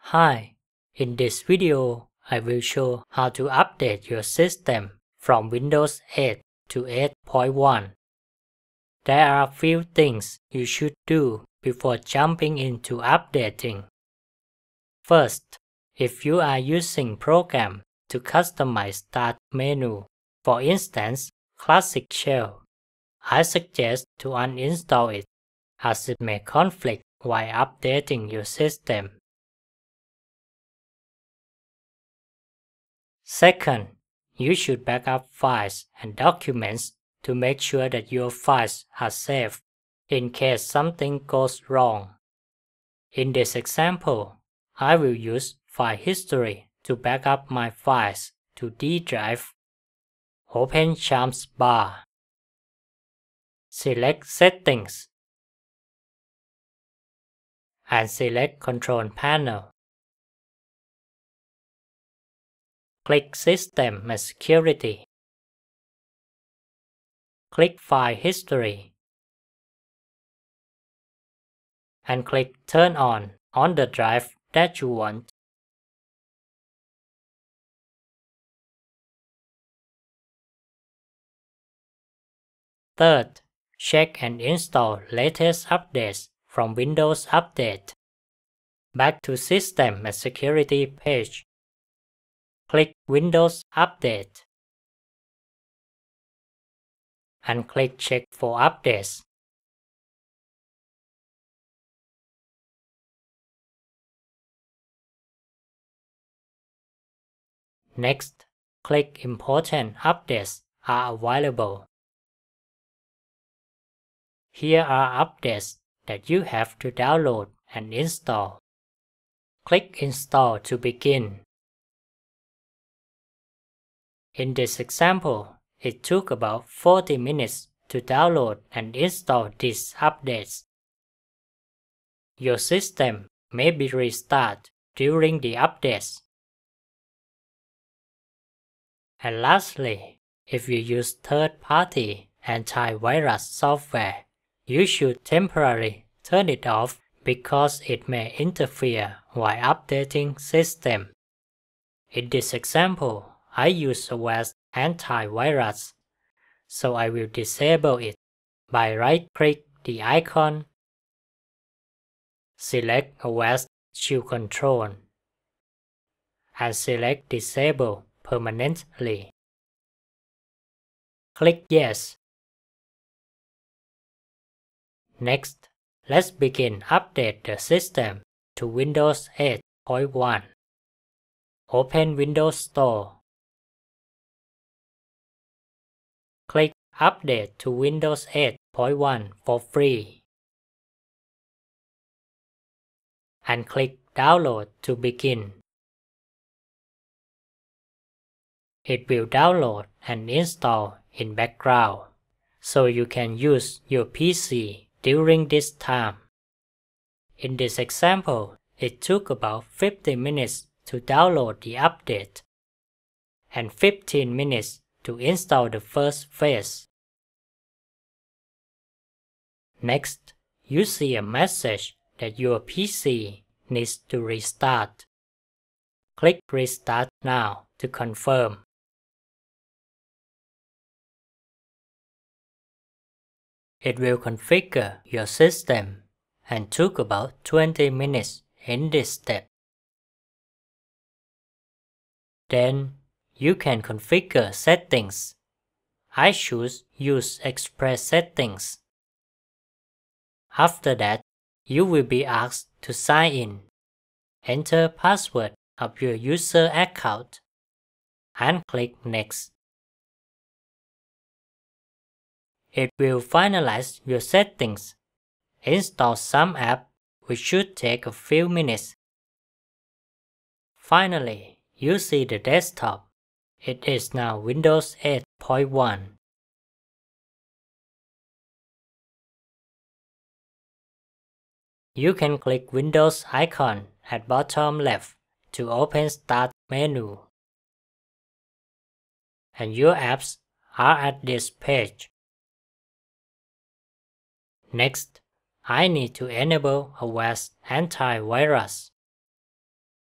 Hi, in this video, I will show how to update your system from Windows 8 to 8.1. There are a few things you should do before jumping into updating. First, if you are using program to customize Start menu, for instance, Classic Shell, I suggest to uninstall it, as it may conflict while updating your system. Second, you should back up files and documents to make sure that your files are safe in case something goes wrong. In this example, I will use File History to back up my files to D drive. Open Charms bar. Select Settings and select Control Panel. Click System and Security. Click File History and click Turn on the drive that you want. Third, check and install latest updates from Windows Update. Back to System and Security page. Click Windows Update and click Check for updates. Next, click Important updates are available. Here are updates that you have to download and install. Click Install to begin. In this example, it took about 40 minutes to download and install these updates. Your system may be restarted during the updates. And lastly, if you use third-party antivirus software, you should temporarily turn it off because it may interfere while updating system. In this example, I use OS antivirus, so I will disable it by right-click the icon, select OS Shield Control, and select Disable permanently. Click Yes. Next, let's begin update the system to Windows 8.1. Open Windows Store. Click Update to Windows 8.1 for free. And click Download to begin. It will download and install in background, so you can use your PC during this time. In this example, it took about 50 minutes to download the update and 15 minutes to install the first phase. Next, you see a message that your PC needs to restart. Click Restart Now to confirm. It will configure your system and took about 20 minutes in this step. Then, you can configure settings. I choose Use Express Settings. After that, you will be asked to sign in. Enter password of your user account and click Next. It will finalize your settings. Install some app, which should take a few minutes. Finally, you see the desktop. It is now Windows 8.1. You can click Windows icon at bottom left to open Start menu. And your apps are at this page. Next, I need to enable OS antivirus.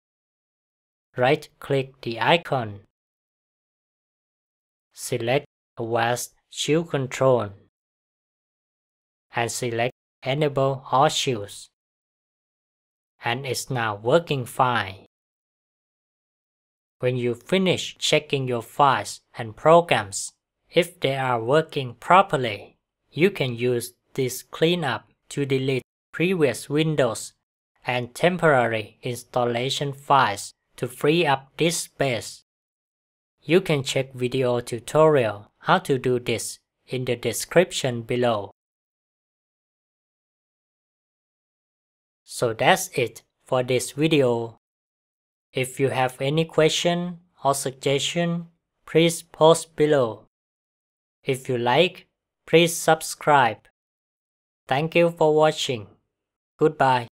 right-click the icon. Select Advanced Shield Control and select Enable All Shields. And it's now working fine. When you finish checking your files and programs, if they are working properly, you can use this cleanup to delete previous Windows and temporary installation files to free up disk space. You can check video tutorial how to do this in the description below. So that's it for this video. If you have any question or suggestion, please post below. If you like, please subscribe. Thank you for watching. Goodbye.